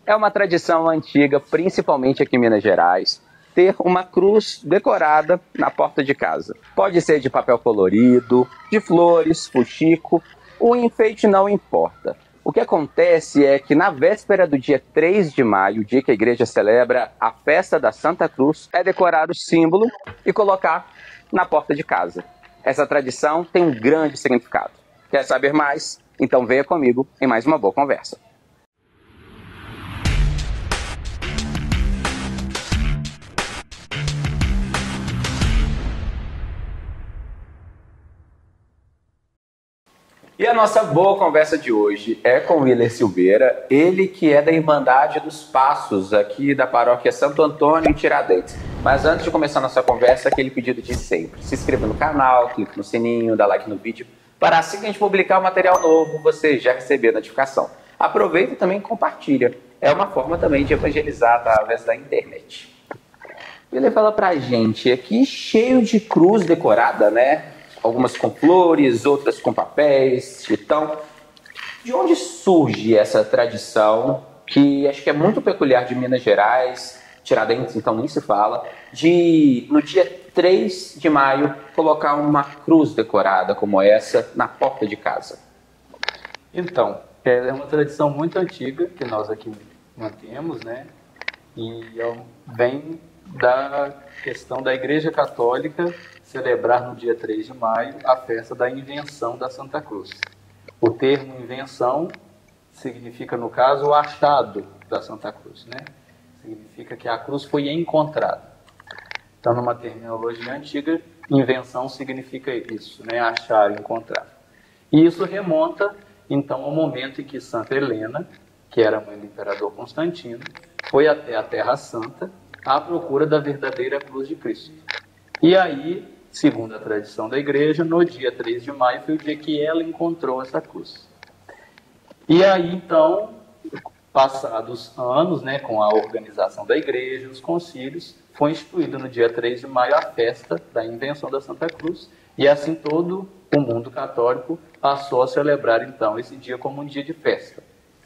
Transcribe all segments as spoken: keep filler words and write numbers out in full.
É uma tradição antiga, principalmente aqui em Minas Gerais, ter uma cruz decorada na porta de casa. Pode ser de papel colorido, de flores, fuxico, o enfeite não importa. O que acontece é que na véspera do dia três de maio, dia que a igreja celebra a festa da Santa Cruz, é decorar o símbolo e colocar na porta de casa. Essa tradição tem um grande significado. Quer saber mais? Então venha comigo em mais uma boa conversa. E a nossa boa conversa de hoje é com o Willer Silveira, ele que é da Irmandade dos Passos, aqui da paróquia Santo Antônio, em Tiradentes. Mas antes de começar a nossa conversa, aquele pedido de sempre. Se inscreva no canal, clique no sininho, dá like no vídeo, para assim que a gente publicar um material novo, você já receber a notificação. Aproveita e também compartilha. É uma forma também de evangelizar através da internet. Ele fala pra gente aqui, cheio de cruz decorada, né? Algumas com flores, outras com papéis, então, de onde surge essa tradição, que acho que é muito peculiar de Minas Gerais, Tiradentes, então nem se fala, de no dia três de maio colocar uma cruz decorada como essa na porta de casa? Então, é uma tradição muito antiga que nós aqui mantemos, né? E vem da questão da Igreja Católica celebrar no dia três de maio a festa da invenção da Santa Cruz. O termo invenção significa, no caso, o achado da Santa Cruz, né? Significa que a cruz foi encontrada. Então, numa terminologia antiga, invenção significa isso, né? Achar, encontrar. E isso remonta, então, ao momento em que Santa Helena, que era mãe do imperador Constantino, foi até a Terra Santa à procura da verdadeira cruz de Cristo. E aí, segundo a tradição da igreja, no dia três de maio foi o dia que ela encontrou essa cruz. E aí, então, passados anos, né, com a organização da igreja, os concílios, foi instituído no dia três de maio a festa da invenção da Santa Cruz, e assim todo o mundo católico passou a celebrar, então, esse dia como um dia de festa.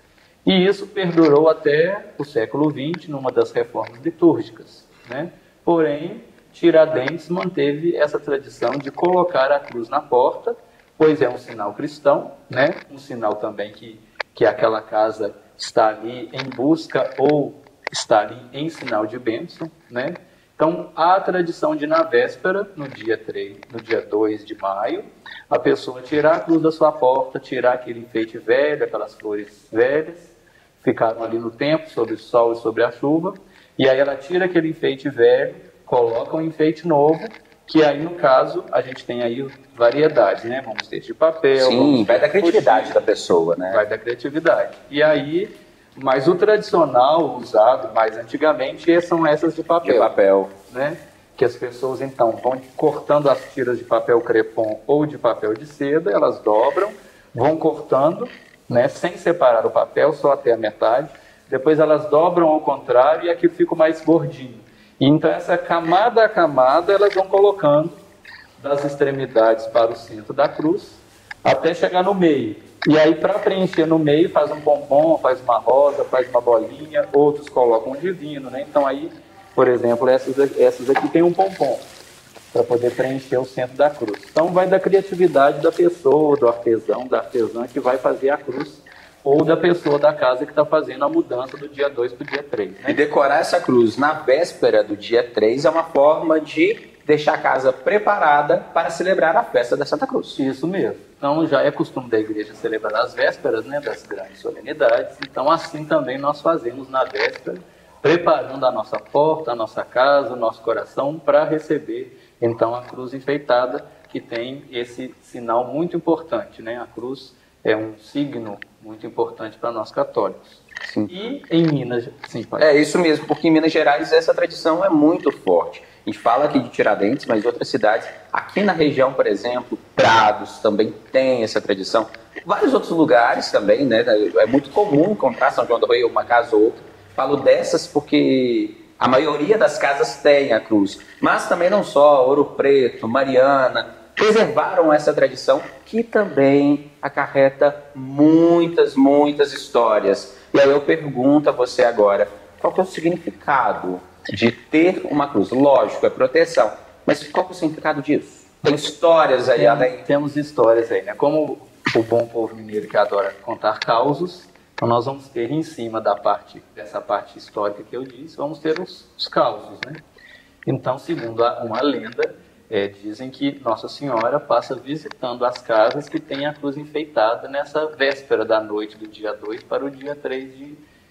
E isso perdurou até o século vinte, numa das reformas litúrgicas, né? Porém, Tiradentes manteve essa tradição de colocar a cruz na porta, pois é um sinal cristão, né? Um sinal também que, que aquela casa está ali em busca ou está ali em sinal de bênção, né? Então, há a tradição de, na véspera, no dia três, no dia dois de maio, a pessoa tirar a cruz da sua porta, tirar aquele enfeite velho, aquelas flores velhas, ficaram ali no tempo, sob o sol e sobre a chuva, e aí ela tira aquele enfeite velho, coloca um enfeite novo, que aí, no caso, a gente tem aí variedades, né? Vamos ter de papel. Sim, vai da criatividade da pessoa, né? Vai da criatividade. E aí, mas o tradicional usado mais antigamente são essas de papel. De papel. Né? Que as pessoas, então, vão cortando as tiras de papel crepom ou de papel de seda, elas dobram, vão cortando, né? Sem separar o papel, só até a metade. Depois elas dobram ao contrário e aqui fica mais gordinho. Então, essa camada a camada, elas vão colocando das extremidades para o centro da cruz, até chegar no meio. E aí, para preencher no meio, faz um pompom, faz uma rosa, faz uma bolinha, outros colocam um divino, né? Então, aí, por exemplo, essas, essas aqui tem um pompom, para poder preencher o centro da cruz. Então, vai da criatividade da pessoa, do artesão, da artesã que vai fazer a cruz, ou da pessoa da casa que está fazendo a mudança do dia dois para o dia três. Né? E decorar essa cruz na véspera do dia três é uma forma de deixar a casa preparada para celebrar a festa da Santa Cruz. Isso mesmo. Então já é costume da igreja celebrar as vésperas, né, das grandes solenidades. Então assim também nós fazemos na véspera, preparando a nossa porta, a nossa casa, o nosso coração para receber então a cruz enfeitada, que tem esse sinal muito importante, né? A cruz é um signo muito importante para nós católicos. Sim. E em Minas... Sim, pai. É isso mesmo, porque em Minas Gerais essa tradição é muito forte. A gente fala aqui de Tiradentes, mas outras cidades, aqui na região, por exemplo, Prados também tem essa tradição. Vários outros lugares também, né? É muito comum encontrar São João do Rei, uma casa ou outra. Falo dessas porque a maioria das casas tem a cruz. Mas também não só, Ouro Preto, Mariana, preservaram essa tradição que também acarreta muitas, muitas histórias. E aí eu pergunto a você agora, qual que é o significado de ter uma cruz? Lógico, é proteção, mas qual que é o significado disso? Tem histórias aí Tem, além? Temos histórias aí, né? Como o bom povo mineiro que adora contar causos, então nós vamos ter em cima da parte, dessa parte histórica que eu disse, vamos ter os, os causos, né? Então, segundo a, uma lenda, é, dizem que Nossa Senhora passa visitando as casas que têm a cruz enfeitada nessa véspera da noite do dia dois para o dia três de,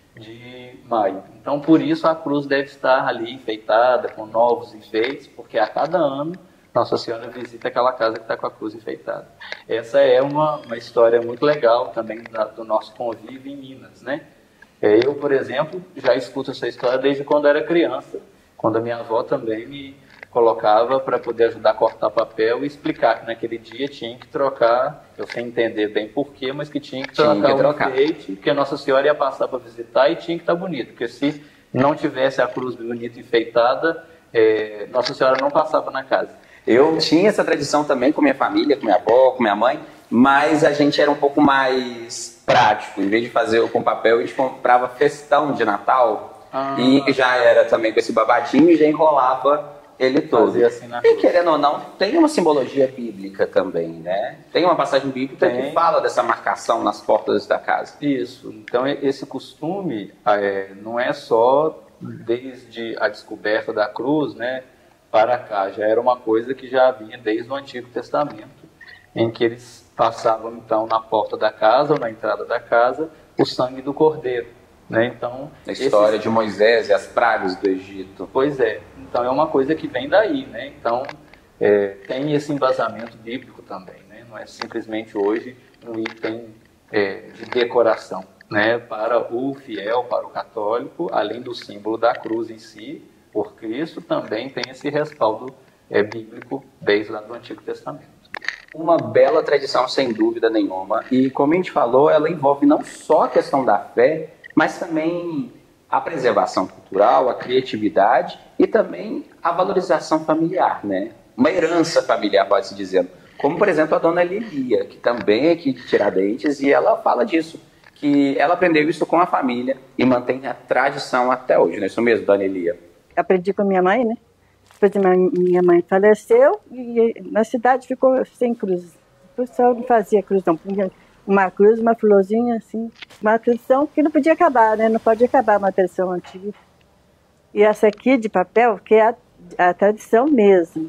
de maio. Então, por isso a cruz deve estar ali enfeitada, com novos enfeites, porque a cada ano Nossa Senhora visita aquela casa que está com a cruz enfeitada. Essa é uma, uma história muito legal também da, do nosso convívio em Minas, né? É, eu, por exemplo, já escuto essa história desde quando era criança, quando a minha avó também me colocava para poder ajudar a cortar papel e explicar que naquele dia tinha que trocar, eu sem entender bem porquê, mas que tinha que Tinha trocar que o trocar. enfeite, que a Nossa Senhora ia passar para visitar e tinha que estar bonito, porque se não tivesse a cruz bonita enfeitada, é, Nossa Senhora não passava na casa. Eu tinha essa tradição também com minha família, com minha avó, com minha mãe, mas a gente era um pouco mais prático. Em vez de fazer com papel, a gente comprava festão de Natal ah. e já era também com esse babadinho e já enrolava ele todo. Fazia assim na e querendo ou não, tem uma simbologia bíblica também, né? Tem uma passagem bíblica tem. que fala dessa marcação nas portas da casa. Isso. Então esse costume é, não é só desde a descoberta da cruz, né, para cá, já era uma coisa que já vinha desde o Antigo Testamento, em que eles passavam então na porta da casa ou na entrada da casa o sangue do cordeiro, né? Então a história esses... de Moisés e as pragas do Egito. Pois é. Então é uma coisa que vem daí, né? Então é, tem esse embasamento bíblico também, né? Não é simplesmente hoje um item é, de decoração, né? Para o fiel, para o católico, além do símbolo da cruz em si, por Cristo, também tem esse respaldo é, bíblico desde lá do Antigo Testamento. Uma bela tradição, sem dúvida nenhuma. E como a gente falou, ela envolve não só a questão da fé, mas também a preservação cultural, a criatividade e também a valorização familiar, né? Uma herança familiar, pode-se dizer. Como, por exemplo, a dona Lilia, que também é aqui de Tiradentes, e ela fala disso, que ela aprendeu isso com a família e mantém a tradição até hoje, não é isso mesmo, dona Lilia? Aprendi com a minha mãe, né? Depois minha mãe faleceu e na cidade ficou sem cruz. O pessoal não fazia cruz, não. Punha uma cruz, uma florzinha, assim. Uma tradição que não podia acabar, né? Não pode acabar uma tradição antiga. E essa aqui de papel, que é a, a tradição mesmo.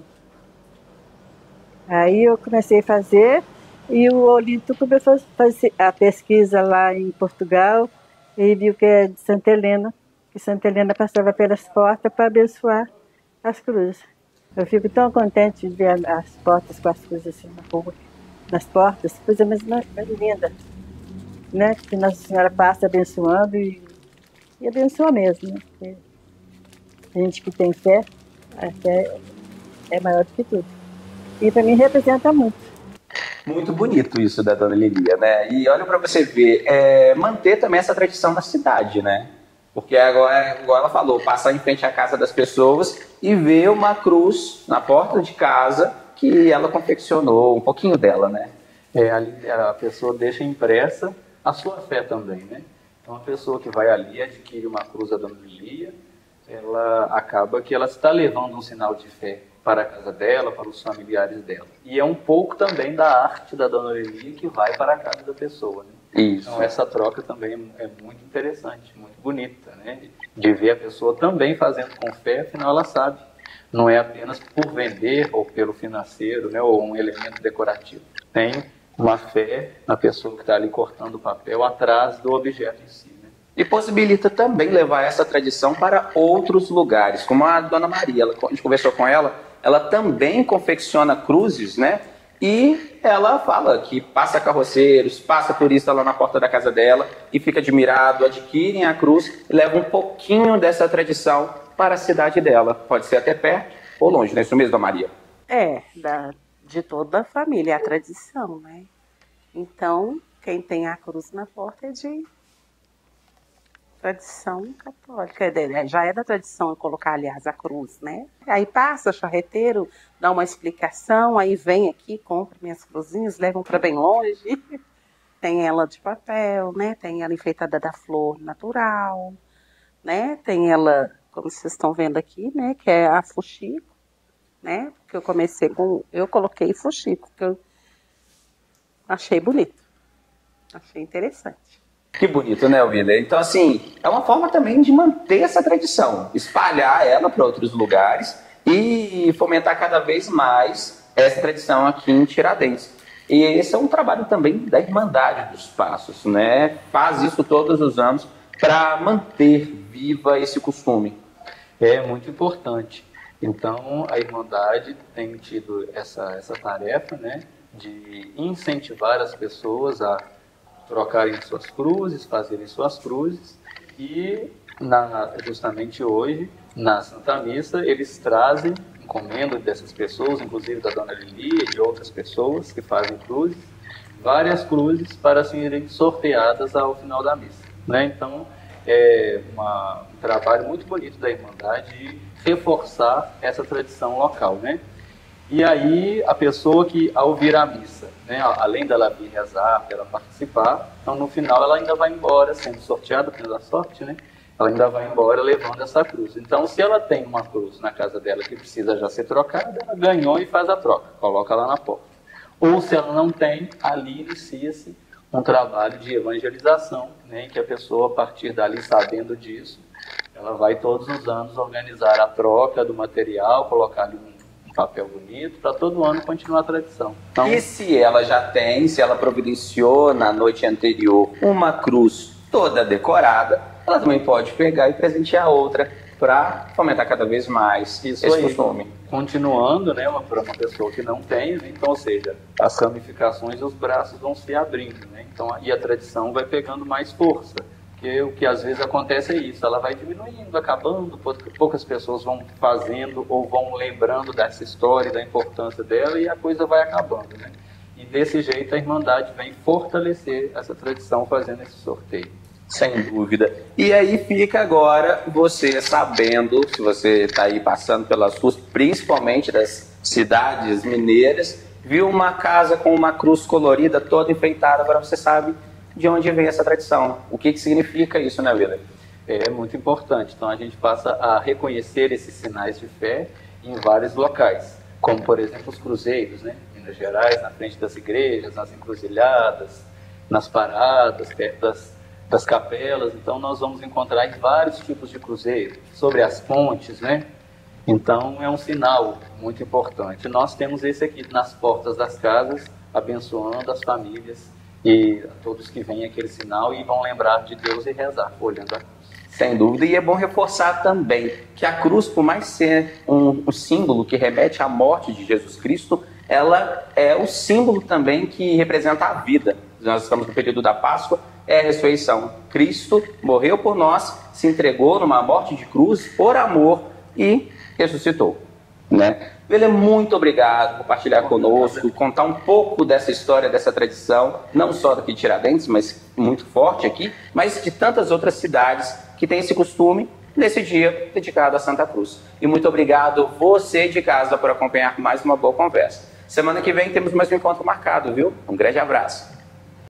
Aí eu comecei a fazer e o Olinto começou a fazer a pesquisa lá em Portugal e viu que é de Santa Helena. Que Santa Helena passava pelas portas para abençoar as cruzes. Eu fico tão contente de ver as portas com as cruzes assim na rua, nas portas, coisa mais, mais linda, né? Que Nossa Senhora passa abençoando e, e abençoa mesmo, né? Porque a gente que tem fé, a fé é maior do que tudo. E para mim representa muito. Muito bonito isso da dona Lilia, né? E olha para você ver, é, manter também essa tradição da cidade, né? Porque agora, igual ela falou, passar em frente à casa das pessoas e ver uma cruz na porta de casa que ela confeccionou, um pouquinho dela, né? É, ali a pessoa deixa impressa a sua fé também, né? Então a pessoa que vai ali adquire uma cruz da dona Lilia, ela acaba que ela está levando um sinal de fé para a casa dela, para os familiares dela. E é um pouco também da arte da dona Lilia que vai para a casa da pessoa, né? Isso. Então essa troca também é muito interessante, muito bonita, né? De ver a pessoa também fazendo com fé, afinal ela sabe. Não é apenas por vender ou pelo financeiro, né? Ou um elemento decorativo. Tem uma fé na pessoa que está ali cortando o papel atrás do objeto em si, né? E possibilita também levar essa tradição para outros lugares, como a dona Maria, ela, a gente conversou com ela, ela também confecciona cruzes, né? E ela fala que passa carroceiros, passa turista lá na porta da casa dela e fica admirado, adquirem a cruz e leva um pouquinho dessa tradição para a cidade dela. Pode ser até perto ou longe, não é isso mesmo, dona Maria? É, da, de toda a família, é a tradição, né? Então, quem tem a cruz na porta é de tradição católica. Já é da tradição colocar, aliás, a cruz, né? Aí passa o charreteiro, dá uma explicação, aí vem aqui, compra minhas cruzinhas, levam para bem longe. tem ela de papel, né? Tem ela enfeitada da flor natural, né? Tem ela, como vocês estão vendo aqui, né? Que é a fuxico, né? Que eu comecei com, eu coloquei fuxico, que eu achei bonito, achei interessante. Que bonito, né, Willer? Então, assim, é uma forma também de manter essa tradição, espalhar ela para outros lugares e fomentar cada vez mais essa tradição aqui em Tiradentes. E esse é um trabalho também da Irmandade dos Passos, né? Faz isso todos os anos para manter viva esse costume. É muito importante. Então, a Irmandade tem tido essa, essa tarefa, né, de incentivar as pessoas a trocarem suas cruzes, fazerem suas cruzes, e na, justamente hoje, na Santa Missa, eles trazem, encomendam dessas pessoas, inclusive da Dona Lili e de outras pessoas que fazem cruzes, várias cruzes para serem sorteadas ao final da missa, né? Então, é uma, um trabalho muito bonito da Irmandade de reforçar essa tradição local, né? E aí, a pessoa que, ao vir à missa, né, além dela vir rezar, dela participar, então no final ela ainda vai embora, sendo sorteada pela sorte, né? Ela ainda vai embora levando essa cruz. Então, se ela tem uma cruz na casa dela que precisa já ser trocada, ela ganhou e faz a troca, coloca lá na porta. Ou se ela não tem, ali inicia-se um trabalho de evangelização, né, em que a pessoa, a partir dali, sabendo disso, ela vai todos os anos organizar a troca do material, colocar ali um papel bonito, para todo ano continuar a tradição. Então, e se ela já tem, se ela providenciou na noite anterior uma cruz toda decorada, ela também pode pegar e presentear outra para fomentar cada vez mais isso esse aí, costume. Continuando, né, para uma pessoa que não tem, então, ou seja, as ramificações, os braços vão se abrindo, né? Então, e a tradição vai pegando mais força. Porque o que às vezes acontece é isso, ela vai diminuindo, acabando, poucas pessoas vão fazendo ou vão lembrando dessa história, da importância dela, e a coisa vai acabando, né? E desse jeito a Irmandade vem fortalecer essa tradição fazendo esse sorteio. Sem dúvida. E aí fica agora você sabendo, se você está aí passando pelas ruas, principalmente das cidades mineiras, viu uma casa com uma cruz colorida toda enfeitada, agora você sabe de onde vem essa tradição. O que, que significa isso, né, Willer? É muito importante. Então a gente passa a reconhecer esses sinais de fé em vários locais, como por exemplo os cruzeiros, né? Em Minas Gerais, na frente das igrejas, nas encruzilhadas, nas paradas, perto das, das capelas. Então nós vamos encontrar vários tipos de cruzeiro, sobre as pontes, né? Então é um sinal muito importante. Nós temos esse aqui nas portas das casas, abençoando as famílias e a todos que veem aquele sinal e vão lembrar de Deus e rezar, olhando a cruz. Sem dúvida, e é bom reforçar também que a cruz, por mais ser um, um símbolo que remete à morte de Jesus Cristo, ela é o símbolo também que representa a vida. Nós estamos no período da Páscoa, é a ressurreição. Cristo morreu por nós, se entregou numa morte de cruz por amor e ressuscitou, né? Willer, muito obrigado por partilhar conosco, contar um pouco dessa história, dessa tradição, não só daqui de Tiradentes, mas muito forte aqui, mas de tantas outras cidades que têm esse costume nesse dia dedicado a Santa Cruz. E muito obrigado você de casa por acompanhar mais uma boa conversa. Semana que vem temos mais um encontro marcado, viu? Um grande abraço.